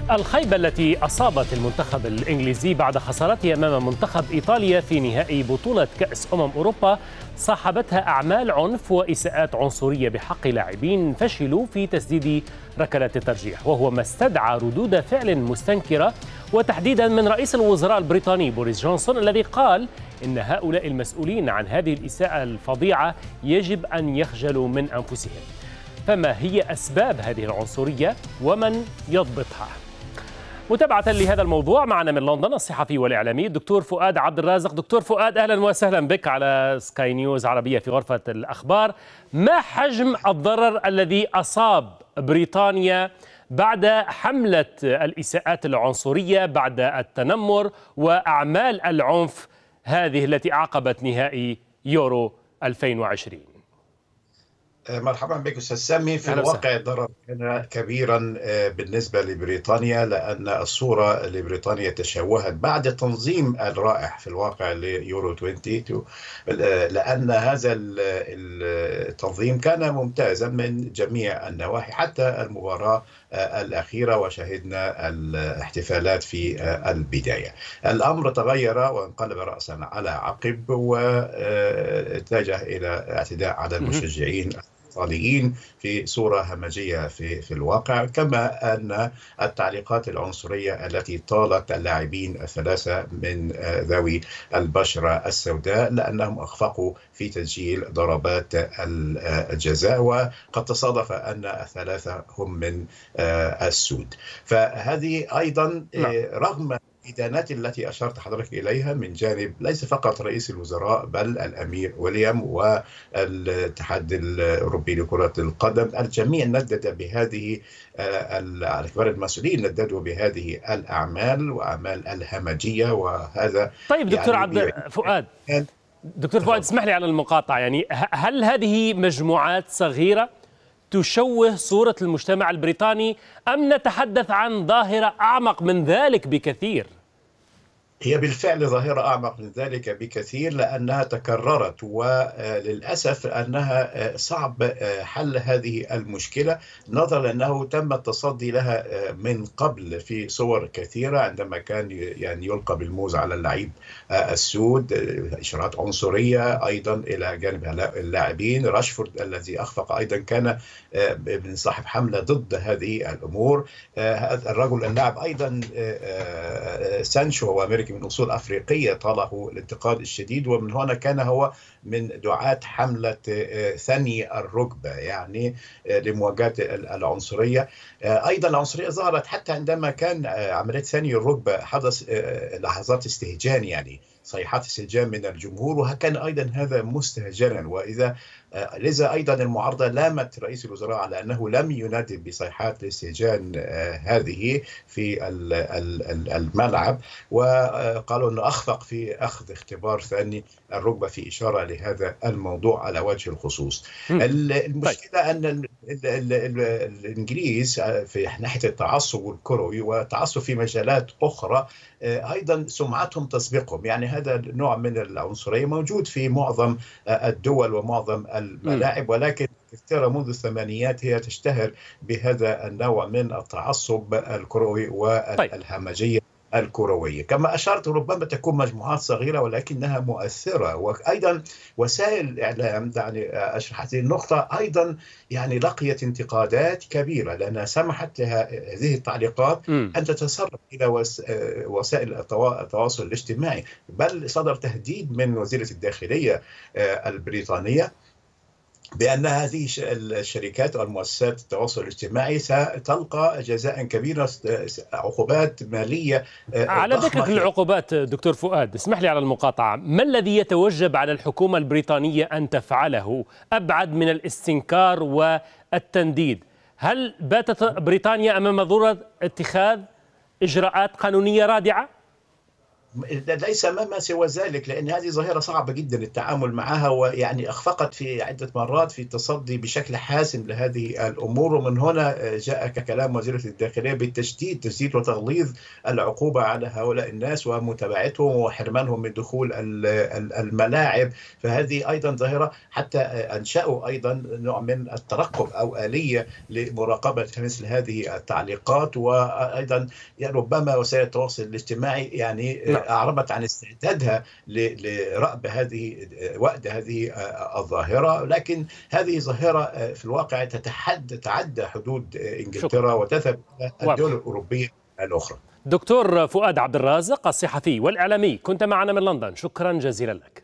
الخيبة التي أصابت المنتخب الإنجليزي بعد خسارته أمام منتخب إيطاليا في نهائي بطولة كأس أوروبا صاحبتها أعمال عنف وإساءات عنصرية بحق لاعبين فشلوا في تسديد ركلات الترجيح، وهو ما استدعى ردود فعل مستنكرة وتحديدا من رئيس الوزراء البريطاني بوريس جونسون، الذي قال إن هؤلاء المسؤولين عن هذه الإساءة الفظيعة يجب أن يخجلوا من أنفسهم. فما هي أسباب هذه العنصرية ومن يضبطها؟ متابعة لهذا الموضوع معنا من لندن الصحفي والإعلامي الدكتور فؤاد عبد الرازق. دكتور فؤاد، أهلا وسهلا بك على سكاي نيوز عربية في غرفة الأخبار. ما حجم الضرر الذي أصاب بريطانيا بعد حملة الإساءات العنصرية، بعد التنمر وأعمال العنف هذه التي أعقبت نهائي يورو 2020؟ مرحبا بك أستاذ سامي. في الواقع الضرر كان كبيرا بالنسبة لبريطانيا، لأن الصورة لبريطانيا تشوهت بعد تنظيم الرائع في الواقع ليورو 20، لأن هذا التنظيم كان ممتازا من جميع النواحي حتى المباراة الأخيرة، وشهدنا الاحتفالات في البداية. الأمر تغير وانقلب رأسا على عقب، واتجه إلى اعتداء على المشجعين الإيطاليين في صورة همجية في الواقع، كما أن التعليقات العنصرية التي طالت اللاعبين الثلاثة من ذوي البشرة السوداء لأنهم أخفقوا في تسجيل ضربات الجزاء، وقد تصادف أن الثلاثة هم من السود. فهذه أيضا رغم الإدانات التي أشرت حضرتك إليها من جانب ليس فقط رئيس الوزراء بل الأمير ويليام والاتحاد الأوروبي لكرة القدم، الجميع ندد بهذه الكبار المسؤولين نددوا بهذه الأعمال وأعمال الهمجية. وهذا طيب دكتور دكتور فؤاد اسمح لي على المقاطعة، يعني هل هذه مجموعات صغيرة تشوه صورة المجتمع البريطاني أم نتحدث عن ظاهرة أعمق من ذلك بكثير؟ هي بالفعل ظاهرة أعمق من ذلك بكثير، لأنها تكررت، وللأسف أنها صعب حل هذه المشكلة، نظرا لأنه تم التصدي لها من قبل في صور كثيرة، عندما كان يعني يلقى بالموز على اللعيب السود، إشارات عنصرية أيضا إلى جانب اللاعبين. راشفورد الذي أخفق أيضا كان من صاحب حملة ضد هذه الأمور. الرجل اللاعب أيضا سانشو هو أمريكي من أصول أفريقية طاله الانتقاد الشديد، ومن هنا كان هو من دعاة حملة ثني الركبة، يعني لمواجهة العنصرية. أيضا العنصرية ظهرت حتى عندما كان عملية ثني الركبة حدث لحظات استهجان، يعني صيحات استهجان من الجمهور، وكان أيضا هذا مستهجنا. لذا أيضا المعارضة لامت رئيس الوزراء على أنه لم يندد بصيحات الاستهجان هذه في الملعب، وقالوا أنه أخفق في أخذ اختبار ثاني الركبة في إشارة لهذا الموضوع على وجه الخصوص. المشكلة أن الإنجليز في ناحية التعصب الكروي والتعصب في مجالات أخرى أيضا سمعتهم تسبقهم، يعني هذا النوع من العنصرية موجود في معظم الدول ومعظم الملاعب، ولكن إنجلترا منذ الثمانينات هي تشتهر بهذا النوع من التعصب الكروي والهمجية الكروية. كما أشرت ربما تكون مجموعات صغيرة ولكنها مؤثرة، وأيضا وسائل الإعلام، دعني أشرح هذه النقطة، أيضا يعني لقيت انتقادات كبيرة لأنها سمحت لها هذه التعليقات أن تتسرب إلى وسائل التواصل الاجتماعي، بل صدر تهديد من وزيرة الداخلية البريطانية بأن هذه الشركات أو المؤسسات التواصل الاجتماعي ستلقى جزاء كبيرا، عقوبات مالية على ذكر العقوبات دكتور فؤاد اسمح لي على المقاطعة، ما الذي يتوجب على الحكومة البريطانية أن تفعله أبعد من الاستنكار والتنديد؟ هل باتت بريطانيا أمام ضرورة اتخاذ إجراءات قانونية رادعة؟ ليس ما سوى ذلك، لأن هذه ظاهرة صعبة جدا التعامل معها، ويعني أخفقت في عدة مرات في التصدي بشكل حاسم لهذه الأمور. ومن هنا جاء كلام وزيرة الداخلية تشديد وتغليظ العقوبة على هؤلاء الناس ومتابعتهم وحرمانهم من دخول الملاعب. فهذه أيضا ظاهرة، حتى أنشأوا أيضا نوع من الترقب أو آلية لمراقبة مثل هذه التعليقات. وأيضا ربما وسائل التواصل الاجتماعي يعني أعربت عن استعدادها لرأب وأد هذه الظاهرة، لكن هذه ظاهرة في الواقع تتعدى حدود إنجلترا وتذهب إلى الدول الأوروبية الأخرى. دكتور فؤاد عبد الرازق الصحفي والإعلامي، كنت معنا من لندن، شكرا جزيلا لك.